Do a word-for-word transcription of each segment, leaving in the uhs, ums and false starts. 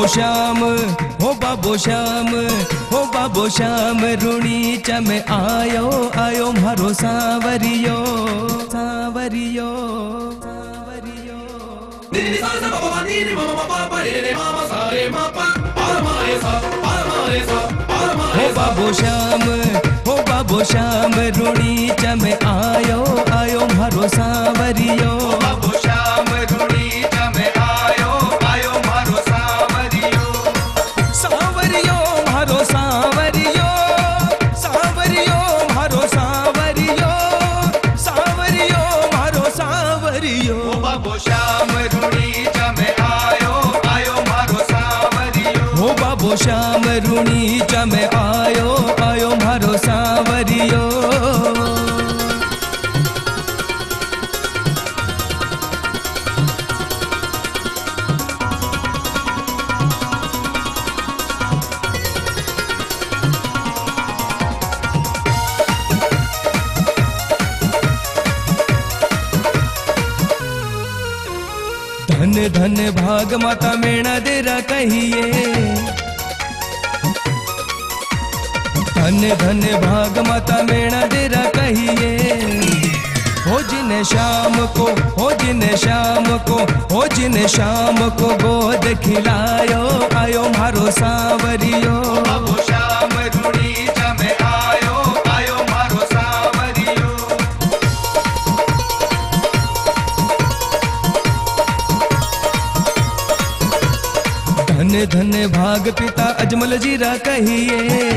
श्याम हो बाबो श्याम हो बाबो श्याम रूणी चम आयो आयो मारो सांवरियो सांवरियो सांवरियो। हो बाबो श्याम हो बाबो श्याम रूणी चम आयो आयो मारो सांवरियो। बाबो श्याम रूणी चम आयो आयो मारो सांवरियो। सांवरियो मारो सांवरियो सांवरियो मारो सांवरियो सांवरियो मारो सांवरियो। बाबो श्याम रूणी चम आयो आयो मारो सांवरियो। हो बाबो श्याम रूणी चम आयो आयो मारो सांवरियो। धन धन भाग माता मेणा देरा कहिए। धन धन भाग माता मेणा देरा कहिए। हो जिन शाम को हो जिन शाम को हो जिन शाम को गोद खिलायो आयो मारो सांवरियो। बाबो श्याम रूणी चम आयो आयो मारो सांवरियो। धन धन भाग पिता अजमल जीरा कहिए।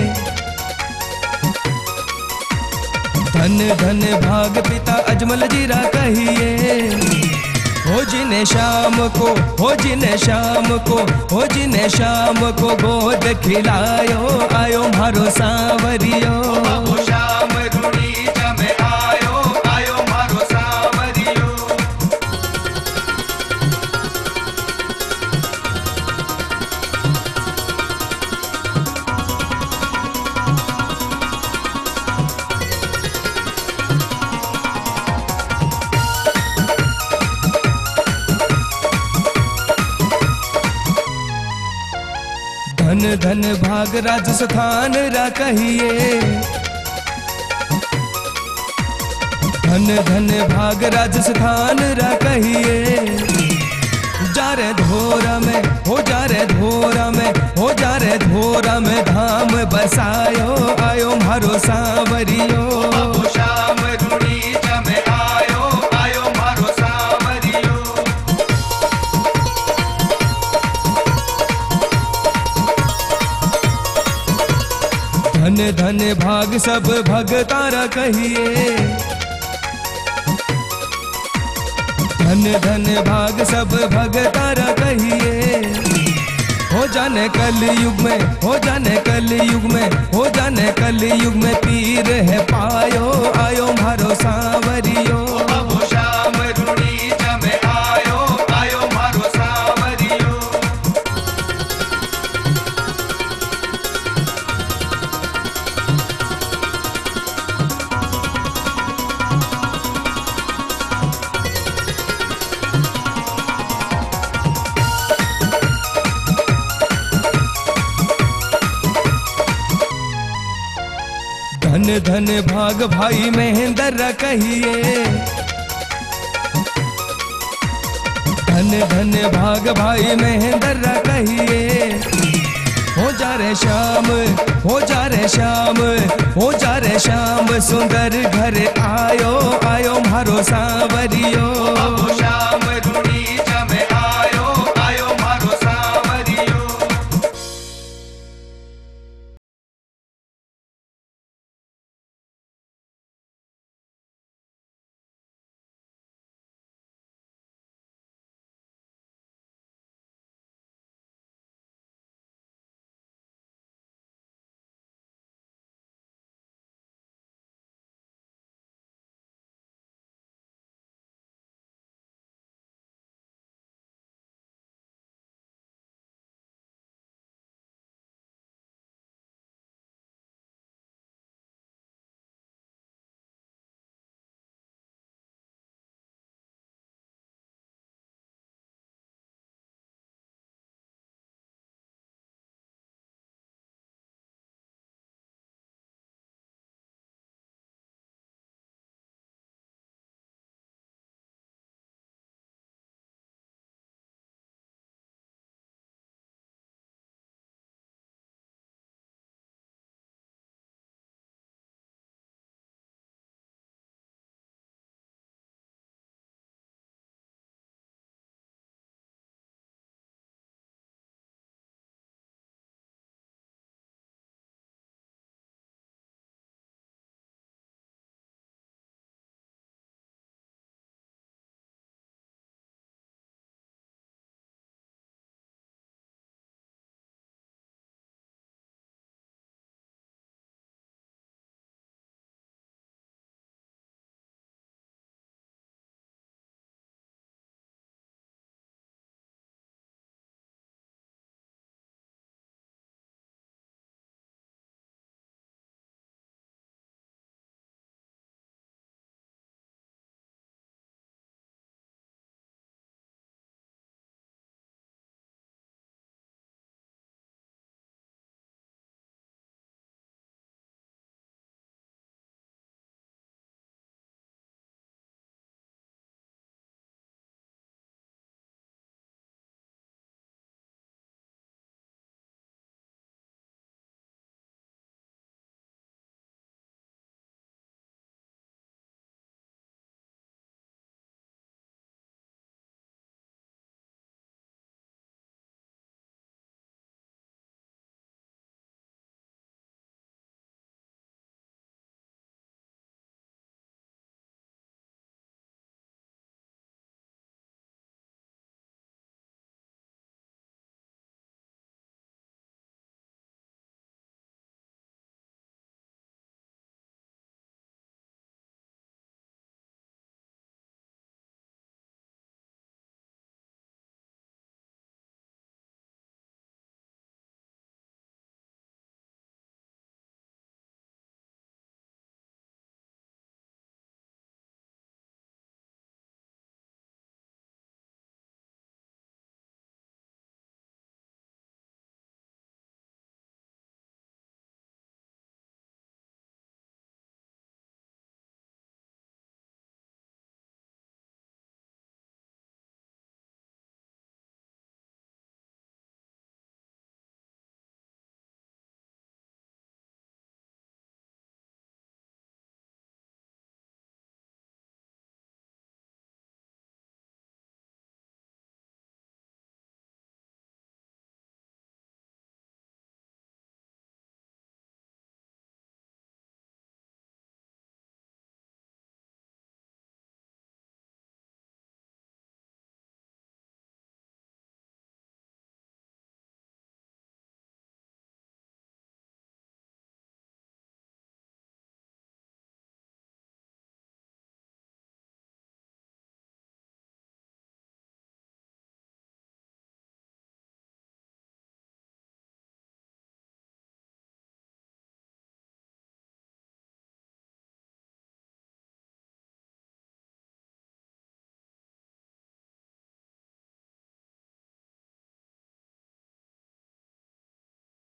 धन धन भाग पिता अजमल जीरा कहिए। हो जिन शाम को हो जिन शाम को हो जिन शाम को गोद खिलायो आयो मारो सांवरियो। बाबो श्याम रूणी चम आयो आयो मारो सांवरियो। धन धन भाग राजस्थान रा कहिए। धन धन भाग राजस्थान रा कहिए। जा रे धोरा में हो जा रे धोरा में हो जा रे धोरा में धाम बसायो आयो मारो सांवरियो। बाबो श्याम रूणी चम आयो आयो मारो सांवरियो। धन धन भाग सब भगतारा कहिए। धन धन भाग सब भगतारा कहिए। हो जाने कल युग में हो जाने कल युग में हो जाने कल युग में पीर है पायो आयो मारो सांवरियो। बाबो श्याम रूणी चम आयो आयो मारो सांवरियो। धन धन भाग भाई महेंद्र कहिए। धन धन भाग भाई महेंद्र कहिए। हो जा रे श्याम हो जा रे श्याम हो जा रे श्याम सुंदर घर आयो आयो मारो सांवरियो।